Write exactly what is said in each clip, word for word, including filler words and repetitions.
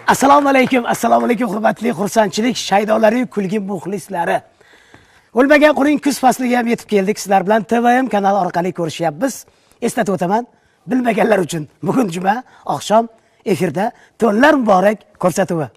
Assalomu alaykum, assalomu alaykum hurmatli xursandchilik shaydolari, kulgi muxlislari. O'lmagan quring kuz fasliga ham yetib keldik. Sizlar bilan T V M kanali orqali ko'rishyapmiz. Eslatib o'taman, bilmaganlar uchun bugun juma oqshom efirda to'nlar muborak ko'rsatuvi.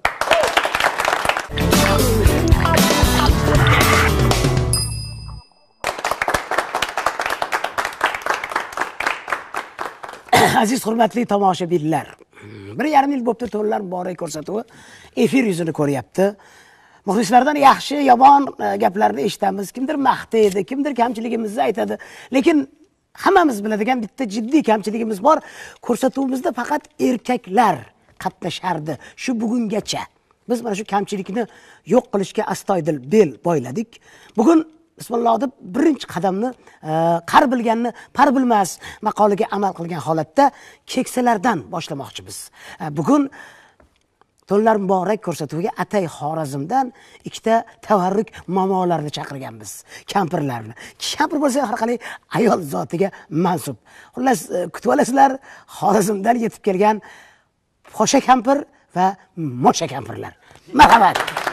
Aziz hurmatli tomoshabinlar, bir yarim yil bo'pti to'nlar muborak ko'rsatuvi efir yuzini ko'ryapti. Muxlislardan yaxshi, yomon gaplarni eshitamiz. Kimdir maqtaydi, kimdir kamchiligimizni aytadi. Lekin hammamiz biladigan bitta jiddiy kamchiligimiz bor. Ko'rsatuvimizda faqat erkaklar qatnashardi shu bugungacha. Biz mana shu kamchilikni yo'q qilishga astoydil bel boyladik. Bugun Bismillah deb birinchi qadamni qar bilganni par bilmas maqoliga amal qilgan holatda keksalardan boshlamoqchimiz. Bugun to'nlar muborak ko'rsatuviga Atay Xorazmdan ikkita tavarruk momolarni chaqirganmiz, kampirlarni. Kampir bo'lsa har qalay ayol zotiga mansub. Xullas kutib olasizlar, Xorazmdan yetib kelgan Xosha kampir va Mosha kampirlar. Marhamat.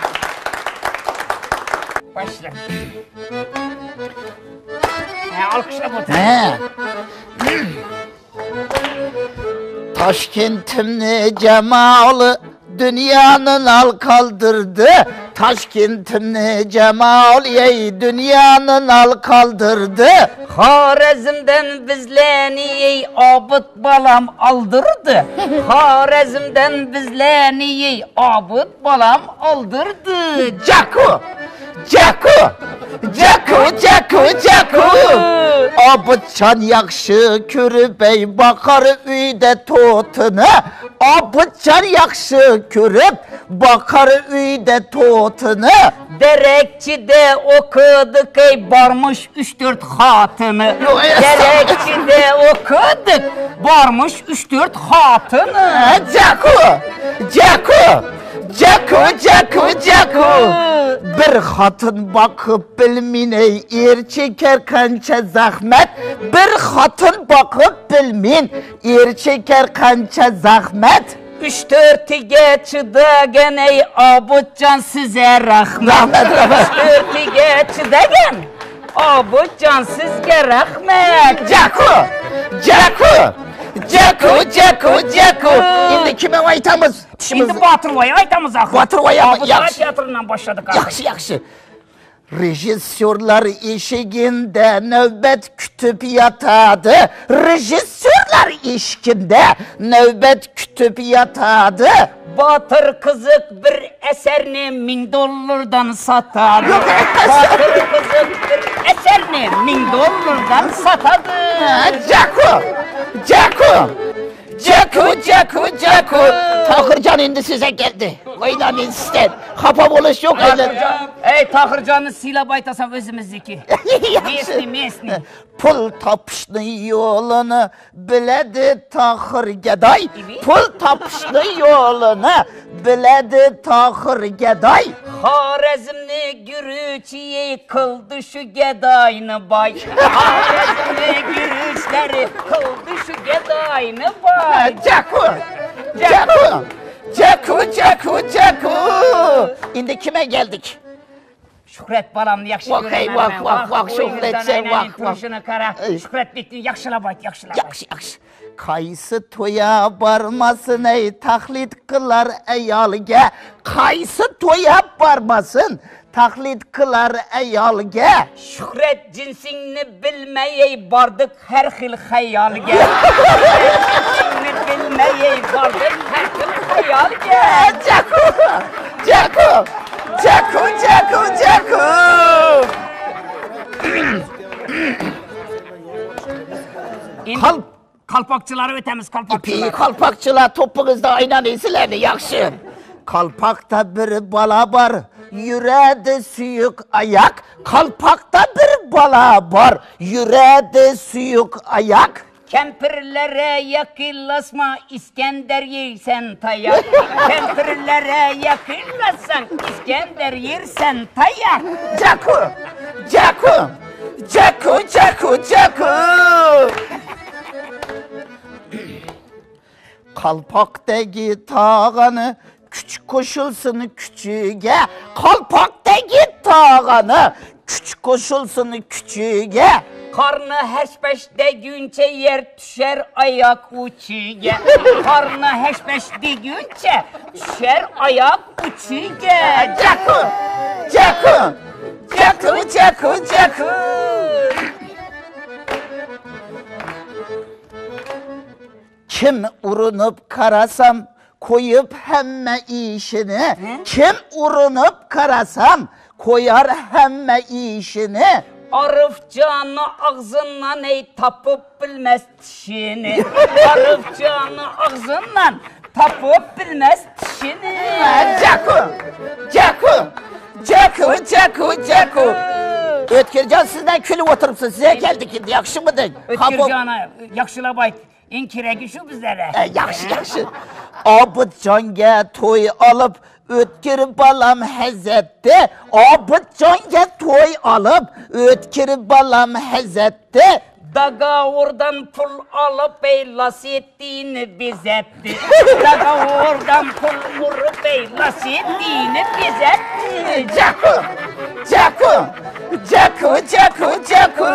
Başla. Ha, alkışla bu. He. Taşkentimni cemalı dünyanın al kaldırdı. Taşkentimni cemal ey dünyanın al kaldırdı. Xorazmdan bizlarni ey obid balam aldırdı. Xorazmdan bizlarni ey obid balam aldırdı. Caku! Caku! Caku! Caku! Caku! Abıtcan yakşı körüp ey bakar üyde totunu. Abıtcan yakşı körüp bakar üyde totunu. Derekçide okuduk ey varmış üç dört hatını. Derekçide okuduk varmış üç dört hatını. Caku! Caku! Caku, Caku, Caku. Bir hatun bakıp bilmine er çeker kança zahmet. Bir hatun bakıp bilmin er çeker kança zahmet. Üç dörtüge çıdagen ey Abudcan size rahmet. Rahmet, rahmet. Üç dörtüge çıdagen Abudcan sizge rahmet. Caku, Caku. Caku, Caku, Caku. Şimdi kime aytamız? Şimdi Batırvay'a aytamız akı. Batırvay'a mı? Abudcan tiyatrından başladık akı. Yaxşı, yaxşı. Rejissörler eşiğinde nöbet kütüp yatadı. Rejissörler eşiğinde nöbet kütüp yatadı. Batır kızık bir eserini min dolardan satadı. Batır kızık bir eserini min dolardan satadı. Caku! Caku! Caku, Caku, Caku! Tahırcan indi size geldi. Oynayın sizden. Hapa buluş yok öyle. Ey Tahırcan'ı sila baytasam özümüzdeki. Mesni, mesni. Pul tapışlı yolunu biledi Tahır Geday. Pul tapışlı yolunu biledi Tahır Geday. Xorazmni gürüçiye kıldı şu gedayını bay. Xorazmni gürüçleri kıldı şu gedayını bay. Caku! Caku! Caku, Caku, Caku! Şimdi kime geldik? Şükret balamni yaxshi Vak, hey, vak, vak, vak, Şükret sen, vak, vak. Şükret bitti, yaxshilab ayt, yaxshilab ayt. Yaxşı, yaxşı. Qaysı toya barmasın ey taklit kılar ayolga. Qaysı toya barmasın taklit kılar ayolga. Şükret cinsingni bilmeyey bardık her xil hayalga. Cinsingni bilmeyey bardık her xil hayalga. Caku! Caku! Caku, Caku, Caku! Kalp kalpakçıları ötemiz kalpakçılar. İpi kalpakçılar topuğuzda aynan esilerini yakşı. Kalpakta bir bala var, yüreğde suyuk ayak. Kalpakta bir bala var, yüreğde suyuk ayak. Kempirlere yakınlaşma İskender yersen tayak. Kempirlere yakınlaşsan İskender yersen tayak. Caku! Caku! Caku, Caku, Caku! Kalpaktaki tağını Küçük qo'shilsin kuchiga, qalpoqdagi tog'ani, küçük qo'shilsin kuchiga. Qarni hash-pash deguncha yer tushar oyoq uchiga. Qarni hash-pash deguncha tushar oyoq uchiga. Jaku, jaku, jaku, jaku, jaku. Kim urunup qarasam, koyup hamma ishini. Kim urunup qarasam, koyar hamma ishini. Arifcanı ağzından ey tapıp bilmez tişini. Arifcanı ağzından tapıp bilmez tişini. Jaku, jaku, jaku, jaku, jaku. Ötkircan sizden külüp oturupsun, size geldik indi, yakşı mıdın? Ötkircan'a yakşılab ayt. En keregi şu bizlere. E, yakşı, yakşı. Abıtcan'a toy alıp, ötkir balam hazette. Abıtcan'a toy alıp, ötkir balam hazette. Daga oradan pul alıp ey las ettiğini bizetti. Daga oradan pul vurup ey las ettiğini bizetti. Jaku, jaku, jaku, jaku, jaku.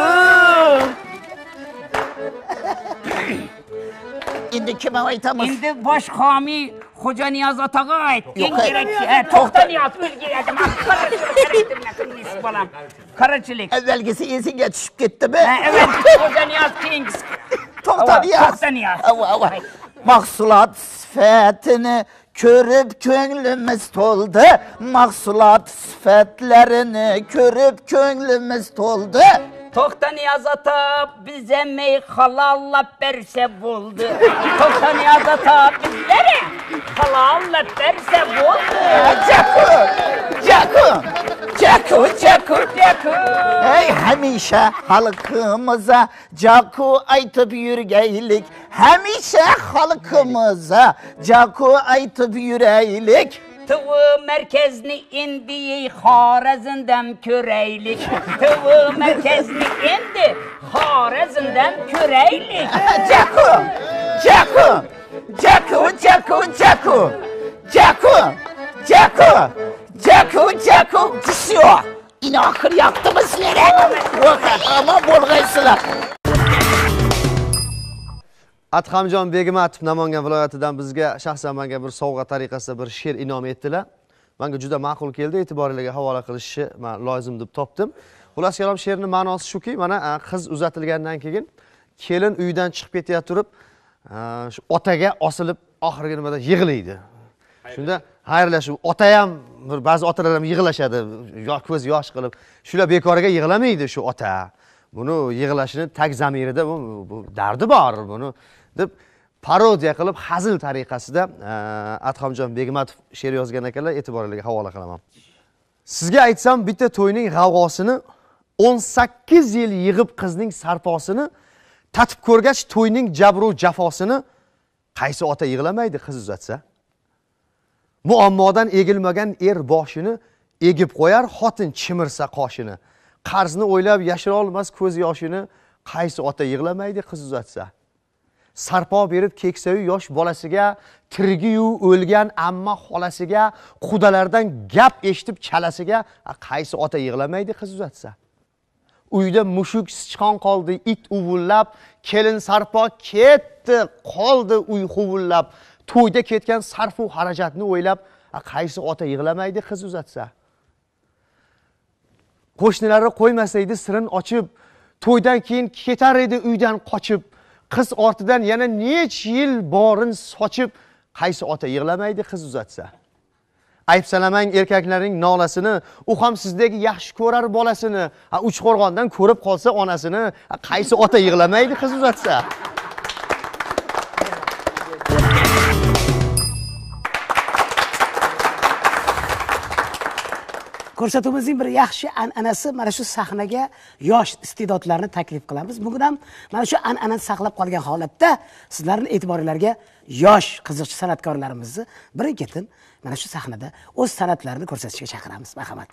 İndi kime aytamız? Şimdi baş hami Hoca Niyaz Atağa ait. En Yok, hayır. gerekli. He, Tokta Niyaz Ülge'ydim. Karıcılık karıştırma kırmızı falan. Karıcılık. Evvelgisi iyisine düşüp gitti mi? He, evet. Hoca Niyaz Kings. Tokta Niyaz. Tokta Niyaz. Ava, ava. Mahsulat sıfatını körüp könlümüz doldu. Mahsulat sıfatlarını körüp könlümüz doldu. Tokta Niyaz Ata bize mey halalla berse buldu. Tokta Niyaz Ata bizlere halalla berse buldu. Jaku, jaku, jaku, jaku, Jaku. Ey hemşe halkımıza Jaku aytıp yürgeylik. Hemşe halkımıza Jaku aytıp yüreylik. Tıvı merkezini indi Harezinden köreylik. Tıvı merkezini indi Harezinden köreylik. Jaku, Jaku, Jaku, Jaku, Jaku, Jaku, Jaku, Jaku, Jaku, düşüyor. Yine akır yaktı mı sizlere? Ama bo'lg'aysizlar. Adhamjon Begmatov Namangan viloyatidan bizga shaxsan menga bir sovg'a tariqasida bir she'r inom etdilar. Menga juda ma'qul keldi, e'tiboringizga havola qilishni men lozim deb topdim. Xullas kalom she'rning ma'nosi shuki, mana qiz uzatilgandan keyin kelin uydan chiqib ketaya turib, shu otaga osilib oxirgi nimada yig'laydi. Shunda xayrlashib, ota ham bir ba'zi otalar ham yig'lashadi, yosh ko'z yosh qilib. Shular bekoriga yig'lamaydi shu ota. Buni yig'lashini tag zamirida bu, bu dardi bor buni deb parodiya qilib hazil tariqasida Adhamjon Begmatov she'r yozgan ekanlar, e'tiboringizga havola qilaman. Sizga aytsam, bitta to'yning g'avg'osini o'n sakkiz yil yig'ib qizning sarposini, tatib ko'rgach to'yning jabru jafosini qaysi ota yig'lamaydi qiz uzatsa? Muammodan egilmagan er boshini egib qo'yar, xotin chimirsa qoshini. Qarzni o'ylab yashira olmas ko'z yoshini qaysi ota yig'lamaydi qiz uzatsa? Sarpo berib keksayu yosh bolasiga, tirigiyu o'lgan amma xolasiga, qudalardan gap eshitib chalasiga qaysi ota yig'lamaydi qiz uzatsa? Uyda mushuk sichqon qoldi, it uvullab, kelin sarpo ketdi, qoldi uy huvullab, to'yda ketgan sarfu xarajatni o'ylab qaysi ota yig'lamaydi qiz uzatsa? Qo'shnilari qo'ymasaydi sirin ochib, to'ydan keyin ketar edi uydan qochib, qiz ortidan yana nech yil borin sochib, qaysi ota yig'lamaydi qiz uzatsa? Ayb-salamang erkaklarning nolasini, u ham sizdek yaxshi ko'rar bolasini, Uchqo'rg'ondan ko'rib qolsa onasini, qaysi ota yig'lamaydi qiz uzatsa? Ko'rsatuvimizning bir yaxshi an'anasi mana shu sahnaga yosh iste'dodlarni taklif qilamiz. Bugun ham mana shu an'anani saqlab qolgan holatda sizlarning e'tiboringizga yosh qiziqchi san'atkorlarimizni birin-ketin mana shu sahnada o'z san'atlarini ko'rsatishga chaqiramiz. Marhamat.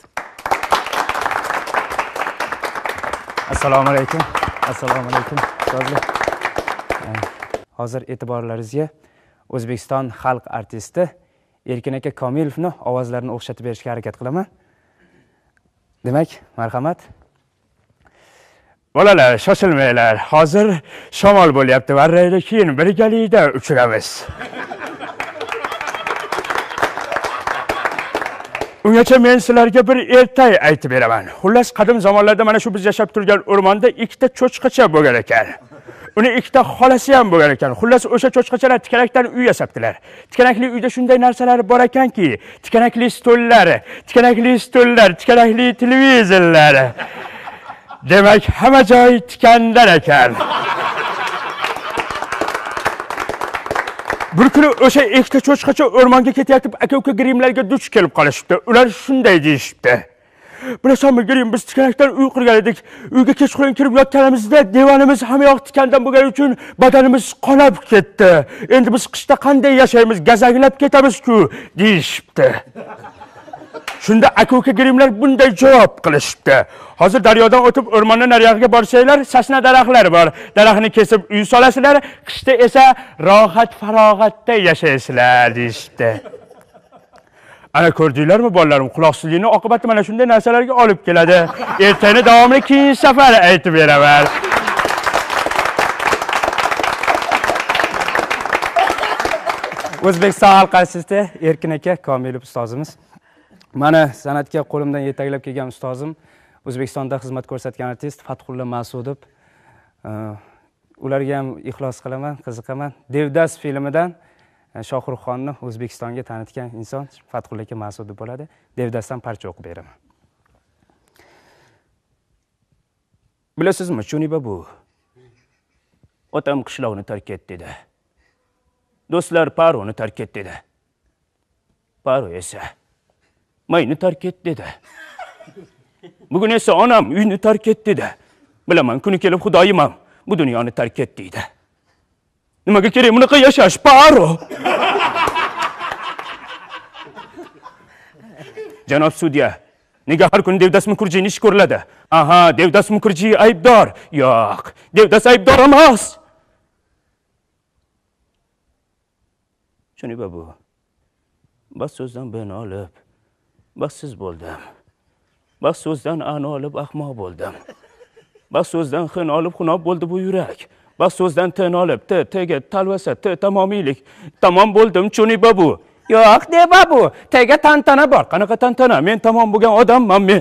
Assalomu alaykum. Assalomu alaykum. Ustozlar. Hozir e'tiborlaringizga O'zbekiston xalq artisti Erkin aka Komilovni ovozlarini o'xshatib berishga harakat qilaman. Demak, marhamat. Bolalar, shoshilmanglar. Hozir shamol bo'lyapti. Varrayda keyin birgalikda uchiramiz. Ungacha men sizlarga bir ertak aytib beraman. Xullas, qadim zamonlarda mana shu biz yashab turgan o'rmonda ikkita cho'chqacha bo'lgan ekan. Uni ikkita xolasi ham bo'lgan ekan. Xullas, o'sha cho'chqachalar tikanakdan uy yasabdilar. Tikanakli uyda shunday narsalar bor ekanki, tikanakli stollar, tikanakli stollar, tikanakli televizorlar. Demak, hamma joy tikandan ekan. Bir kuni o'sha ikkita cho'chqacha o'rmonga ketayotib, aka-uka Grimlarga duch kelib qolishibdi. Ular shunday deyishibdi. Bilasanmi, Grim, biz tikanakdan uy qurgan edik. Uyga kechqurun kirib yotganimizda devorimiz hamma yoq tikandan bo'lgani uchun badanimiz qonab ketdi. Endi biz qishda qanday yashaymiz? Gazaglab ketamiz-ku, deyishibdi. Shunda aka-uka Grimlar bunday javob qilishibdi. Hozir daryodan o'tib o'rmonning nariyog'iga borsanglar, sasna daraxtlar bor. Daraxtni kesib uy solasizlar, qishda esa rohat farog'atda yashaysizlar, deyishibdi. Ana ko'rdinglarmi bolalarim, quloqsizlikning oqibati mana shunday narsalarga olib keladi. Ertani davomini keyin safar aytib beraman. O'zbekiston xalq artisti Erkin aka Komilov ustozimiz. Mana san'atga qo'limdan yetaklab kelgan ustozim, O'zbekistonda xizmat ko'rsatgan artist Fathulla Mas'udov. Ularga ham ixlos qilaman, qiziqaman. Devdas filmidan Shohruxxonni O'zbekistonga tanitgan inson Fathulla aka Mas'udov bo'ladi. Devdasdan parcha o'qib beraman. Bilasizmi, Chuniba bu? Otam qishloqni tark etdi dedi. Do'stlar Paroni tark etdi dedi. Paro esa mayni tark etdi dedi. Bugun esa onam uyni tark etdi dedi. Bilaman, kuni kelib Xudoyim ham bu dunyoni tark etdi dedi. Nimaga kerak bunaqa yashash, Paro? Janob sudya, nega har kun Devdas Mukurjiyni ish ko'riladi? Aha, Devdas Mukurjiy aybdor. Yo'q, Devdas aybdor emas. Shuni babu. Bas so'zdan beni olib, baxtsiz bo'ldim. Bas so'zdan ani olib ahmoq bo'ldim. Bas so'zdan xin olib xunob bo'ldi bu yurak. Bas so'zdan tin olib, t tega talvasa, t tamomiylik. Tamom bo'ldim, Chuni babu. Yo'q, de babu, tega tantana bor. Qanaqa tantana? Men tamom bo'lgan odamman men.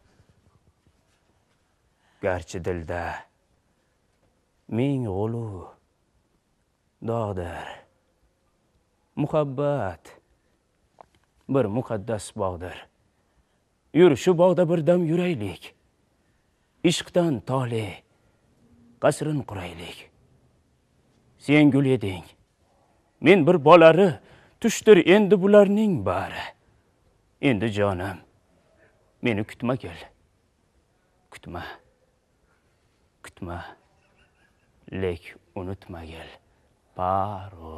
Garchi dilda ming g'ulu dog'dir. Muhabbat bir muqaddas bog'dir. Yur shu bog'da birdam yuraylik. Ishqdan tole qasrin quraylik. Sen gul eding, men bir bolari, tushdir endi bularning bari. Endi jonim, meni kutma kel. Kutma. Kutma. Lek unutma kel. Paro.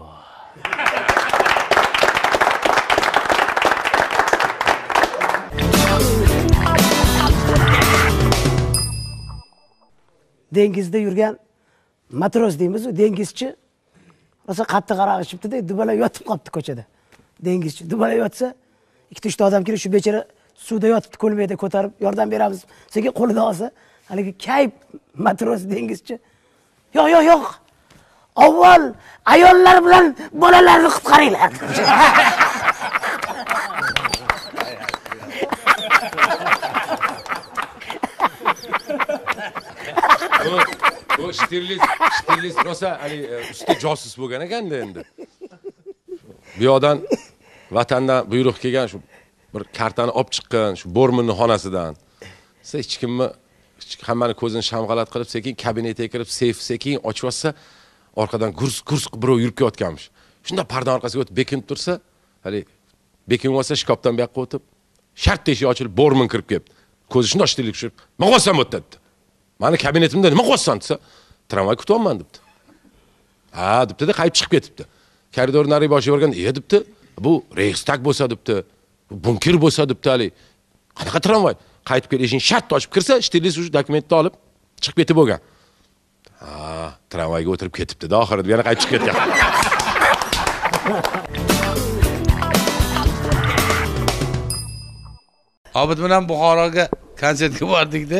Dengizda yurgan matros deymiz, dengizchi. Rosa qattiq aroq ichibdi-da, dubalab yotib qolibdi ko'chada. Dengizchi dubalab yotsa, ikkita uchta odam kelib shu bechara suvda yotibdi, ko'lmayda ko'tarib yordam beramiz. Senga qo'lida olsa, haligi kayf matros dengizchi. Yo'q, yo'q, yo'q. Avval ayollar bilan bolalarni qutqaringlar. Bu Shtirlis, Shtirlis rosa hali usti josus bo'lgan ekanda endi. Bu yoqdan vatandan buyruq kelgan shu bir kartani olib chiqqan shu Borminning xonasidan. Siz hech kimni hammani ko'zini shamg'alat qilib sekin kabinetga kirib seyf sekin ochib olsa, orqadan gurs gurs birov yurib ketganmish. Shunda parda orqasiga o'tib bekinib tursa, hali bekinib olsa shkafdan bu yoqqa o'tib, shart eshik ochilib Bormin kirib kelibdi. Ko'zi shunday shtirlik tushib, "Nima qilsam o'tdi?" Mani kabinetimda nima qilyapsan desa, "Tramvay kutyapman" debdi. "Ha" debdi-da, qaytib chiqib ketibdi. Koridor nari boshiga borgan, "E" debdi, "Bu Reichstag bo'lsa" debdi. "Bu bunker bo'lsa" debdi hali. "Qanaqa tramvay?" Qaytib kelib eshikni shart ochib kirsa, Shtirlis shu dokumentni olib chiqib ketib bo'lgan. "Ha, tramvayga o'tirib ketibdi-da, oxirida yana qaytib chiqib ketgan." Obid bilan Buxoroga konsertga bordik-da.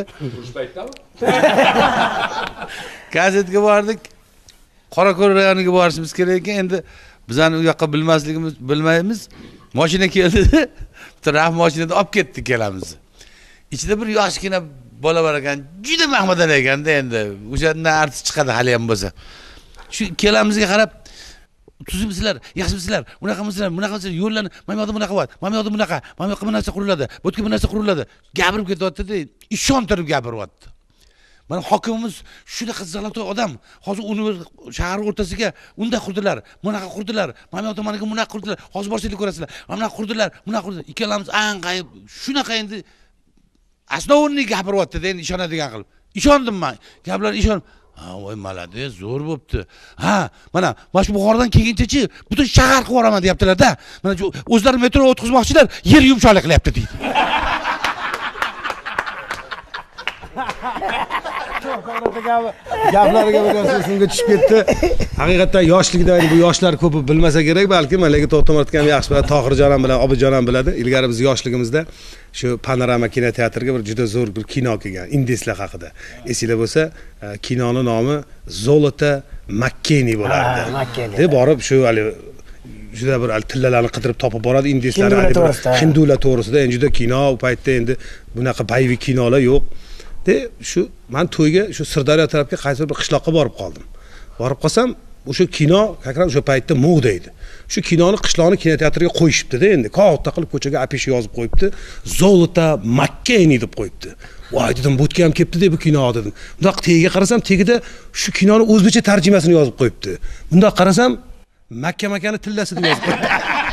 Konsertga bordik. Qorako'l rayoniga borishimiz kerak ekan. Endi bizani u yoqqa bilmasligimiz, bilmaymiz. Mashina keldi-da. Bitta mashinada olib ketdik kelamiz. Ichida bir yoshgina bola bor ekan. Juda mahmadan ekanda endi. O'shandan artist chiqadi hali ham bo'lsa. Shu kelamizga qarab tuzimsizlar, yaxshimisizlar, bunaqamisizlar, bunaqamisizlar, yo'llarni, mana yoqda bunaqa bor, mana yoqda bunaqa, mana yoqqa bu narsa quriladi, bu yerga bu narsa quriladi. Gapirib ketyapti-da, ishontirib gapiryapti. Mana hokimimiz shunaqa zalotli odam. Hozir uni shahar o'rtasiga unda qurdilar, bunaqa qurdilar, mana yoqda mana bunaqa qurdilar. Hozir borsanglar ko'rasizlar. Mana qurdilar, bunaqa qurdilar. Ikkalamiz anqayib, shunaqa endi asnovni gapiryapti-da, endi ishonadigan qilib. Ishondim men. Gaplar ishon. Ha, voy malades, zo'r bo'pti. Ha, mana mana Buxorodan kelguncha butun shahar qilib yuboraman deyaptilar-da. Mana o'zlari metro o'tkazmoqchilar, yer yumshoqlik qilyapti deydi. Gaplariga bir esimga tushib ketdi. Haqiqatan yoshlikdagi bu yoshlar ko'pi bilmasa kerak, balki men lekin to'xtamayotganim yaxshi biladi. Tohirjon ham bilan Obidjon ham biladi. Ilgari biz yoshligimizda shu Panorama kinoteatriga bir juda zo'r bir kino kelgan, indeslar haqida. Esinglar bo'lsa, kinoning nomi Zolota Makkeni bo'lardi. Deb borib shu hali juda bir tillalarni qidirib topib boradi, indeslar hindular to'g'risida. Endi juda kino u paytda endi bunaqa bayvi kinolar yo'q. De shu men to'yga shu Sirdaryo tarafga qaysi bir qishloqqa borib qoldim. Borib qolsam, o'sha kino hakran o'sha paytda moda edi. Shu kinoni qishloqni kinoteatriga qo'yishibdi-da endi. Katta qilib ko'chaga afish yozib qo'yibdi. Zolota Makkeni deb qo'yibdi. Voy dedim, bu yerga ham kelibdi-da bu kino dedim. Bundoq tegiga qarasam, tegida shu kinoni o'zbekcha tarjimasini yozib qo'yibdi. Bundoq qarasam, Makka makani tillasi deb yozib qo'yibdi.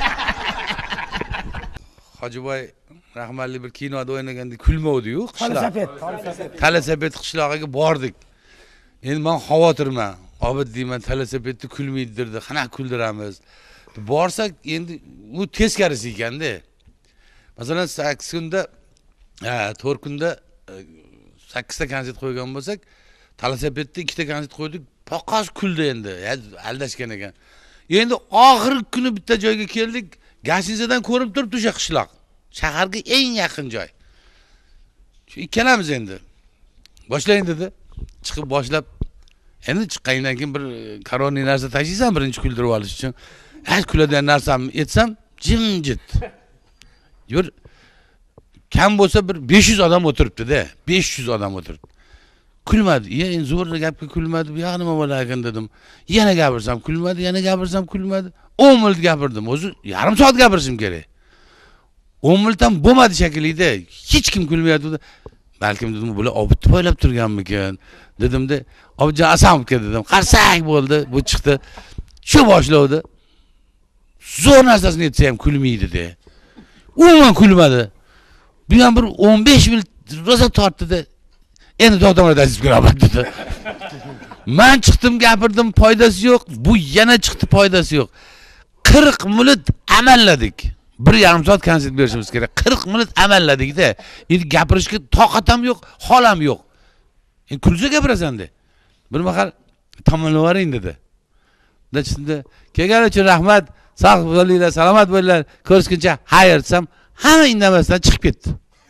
Hojiboy rahmatli bir kinoda o'ynaganda kulmovdi-yu, qishloq. Talasapet qishlog'iga bordik. Endi men xavotirman. Obid deyman, Talasapetni kulmaydirdi, qanaqa kuldiramiz. Borsak endi u teskarisi ekanda. Masalan, sakkiz kunda, ha, to'rt kunda sakkiz ta konsert qo'ygan bo'lsak, Talasapetda ikkita konsert qo'ydik, poqos kuldi endi. Aldashgan ekan. Endi oxirgi kuni bitta joyga keldik, Gashinzadan ko'rib turibdi o'sha qishloq. Shaharga eng yaqin joy. Shu ikkalamiz endi. Boshlang dedi. Chiqib boshlab, endi chiqqandan keyin bir koroniy narsa tashiysan birinchi kuldirib olish uchun. Hech kuladigan narsamni etsam, jimjit. Yur kam bo'lsa bir besh yuz odam o'tiribdi-da. besh yuz odam o'tiribdi. Kulmadi. Ya, endi zo'r gapga kulmadi. Bu yoq nima bo'lar ekan dedim. Yana gapirsam kulmadi, yana gapirsam kulmadi. o'n minut gapirdim. O'zi yarim soat gapirishim kerak. o'n minutdan bo'lmadi shekilli-da. Hech kim kulmayapti. Balkim dedim, bular Obidni poylab turganmikan dedim-da. Obidjon Asamovga dedim. Qarsak bo'ldi, bu chiqdi. Shu boshlovdi. Zo'r narsasini aytsa ham kulmaydi-da. Umuman kulmadi. Bu ham bir o'n besh minut rosa tortdi-da. Endi to'xtamay tashib kiraman dedi. Men chiqdim, gapirdim, foydasi yo'q. Bu yana chiqdi, foydasi yo'q. qirq minut amalladik. bir yarim soat konsert berishimiz kerak. qirq minut amalladik-da. Endi gapirishga toqat ham yo'q, hol ham yo'q. Endi kulsa gapirasan-da. Bir mahal tomonlavering dedi. Dachimda kelgani uchun rahmat, sog' bo'linglar, salomat bo'linglar. Ko'rishguncha xayr desam, hamma indamasdan chiqib ketdi.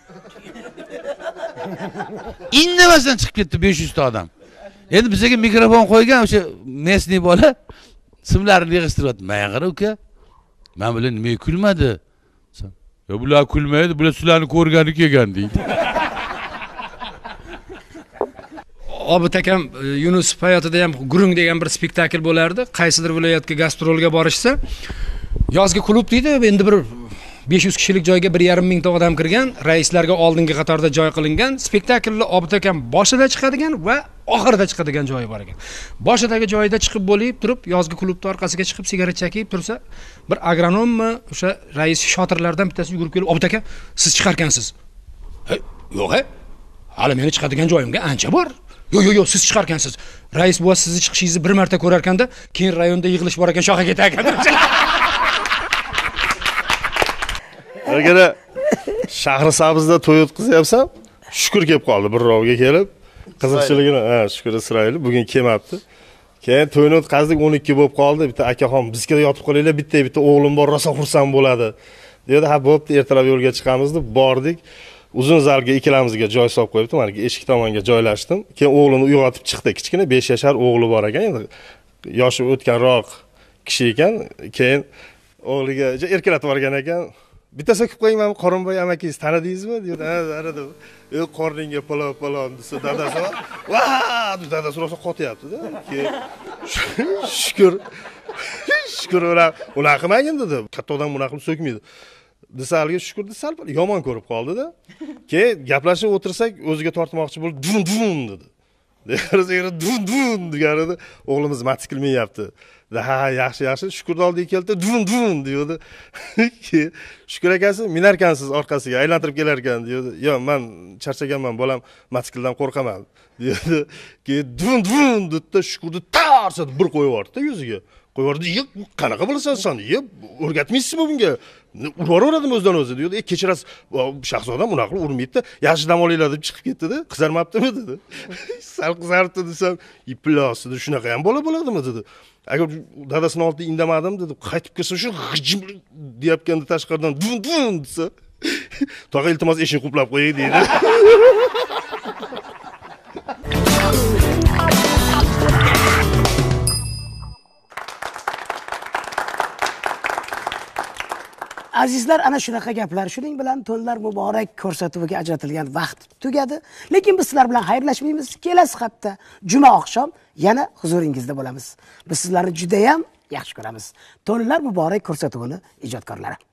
Indamasdan chiqib ketdi besh yuz ta odam. Endi bizga mikrofon qo'ygan o'sha mesni bola simlarini yig'ishtiryapti. "Men qara uka, men bilan nima kulmadi?" "Ya bular kulmaydi, bular sizlarni ko'rgani kelgan" deydi. Obid akam Yunusov hayotida ham Gurung degan bir spektakl bo'lardi. Qaysidir viloyatga gastrolga borishsa, yozgi klub deydi, endi bir besh yuz kishilik joyga bir yarim mingta odam kirgan, raislarga oldingi qatorda joy qilingan. Spektaklni Obid akam boshida chiqadigan va oxirida chiqadigan joyi bor ekan. Boshidagi joyida chiqib bo'lib turib, yozgi klubning orqasiga chiqib sigaret chekib tursa, bir agronommi, o'sha rais shotirlardan bittasi yugurib kelib, "Obid aka, siz chiqarkansiz." "Hey, yo'q, he. Hali meni chiqadigan joyimga ancha bor." "Yo'q, yo'q, yo'q, siz chiqarkansiz. Rais buva sizni chiqishingizni bir marta ko'rarkanda, keyin rayonda yig'ilish bor ekan, shoxga ketar ekan." Agar Shahrisabzda to'y o'tkazyapsam, Shukur kelib qoldi bir rovga kelib. Qiziqchiligini, ha, Shukur Isroil bugun kelmabdi. Keyin to'yni o'tkazdik, o'n ikki bo'lib qoldi. Bitta akaxon bizga yotib qolinglar, bitta bitta o'g'lim bor, rosa xursand bo'ladi. Dedi, ha bo'pti, ertalab yo'lga chiqamiz deb bordik. Uzun zalga ikkalamizga joy solib qo'yibdi. Mana eshik tomonga joylashdim. Keyin o'g'lini uyg'otib chiqdi. Kichkina besh yashar o'g'li bor ekan. Endi yoshi o'tganroq kishi ekan. Keyin o'g'liga erkalatib yuborgan ekan. Bittasi kelib qo'yingman, Qorinboy amakingiz tanidingizmi? dedi. Ha, tanidim. "Ey, qorningga palov palov" desa, dadasi va dadasi rosa qotyapti-da. Keyin shukr shukr ular ular qilmagan dedi. Katta odam bunaqa qilib so'kmaydi. Desa haligi shukurni sal yomon ko'rib qoldi-da. Keyin gaplashib o'tirsak, o'ziga tortmoqchi bo'lib, "Dun dun" dedi. Degarizga "Dun dun" deganida o'g'limiz matsikil minyapti. Ha, yaxshi, yaxshi, shukurni oldiga keldi, "Dun dun" deydi. Keyin Shukur akasi minarkansiz orqasiga aylantirib kelar ekan deydi. "Yo'q, men charchaganman, bolam matsikildan qo'rqaman" deydi. Keyin "Dun dun" dedi, Shukurni tarsa bir qo'yib yubordi yuziga. Qo'yardi, "Yo'q, qanaqa bilasan sen? Yo'q, o'rgatmaysizmi bunga? Uraveradimi o'zidan o'zi" dedi. "E, kechirasiz, shahzodam unaqa qilib urmaydi-da. Yaxshi dam olinglar" deb chiqib ketdi-da. "Qizarmabdimi?" dedi. "Sal qizaribdi" desam, "Iplos" dedi. "Shunaqa ham bola bo'ladimi?" dedi. "Agar dadasini oldida indamadim" dedi. "Qaytib kelsa shu g'ijim deyapganda tashqaridan dun dun" desa, "Tog'a, iltimos eshikni quplab qo'ying" deydi. Azizlar, ana shunaqa gaplar. Shuning bilan to'nlar muborak ko'rsatuviga ajratilgan vaqt tugadi. Lekin biz sizlar bilan xayrlashmaymiz. Kelasi hafta juma oqshom yana huzuringizda bo'lamiz. Biz sizlarni juda ham yaxshi ko'ramiz. To'nlar muborak ko'rsatuvini ijodkorlari